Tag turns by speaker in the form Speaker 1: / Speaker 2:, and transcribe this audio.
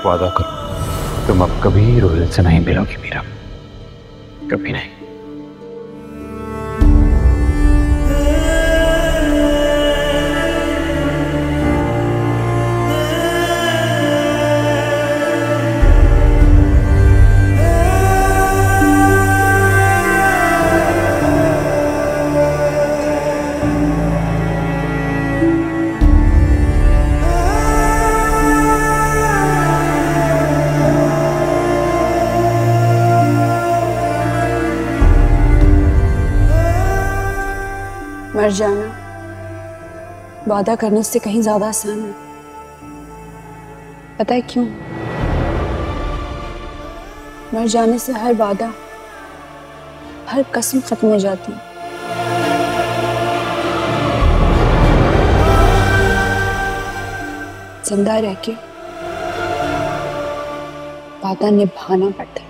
Speaker 1: वादा करो तुम अब कभी रोहित से नहीं मिलोगी मीरा, कभी नहीं।
Speaker 2: मर जाना वादा करने से कहीं ज्यादा आसान है। पता है क्यों? मर जाने से हर वादा, हर कसम खत्म हो जाती है। जिंदा रह के वादा निभाना पड़ता है।